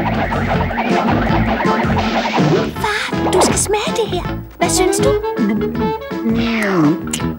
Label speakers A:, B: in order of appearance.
A: Far, du skal smage det her. Hvad synes du?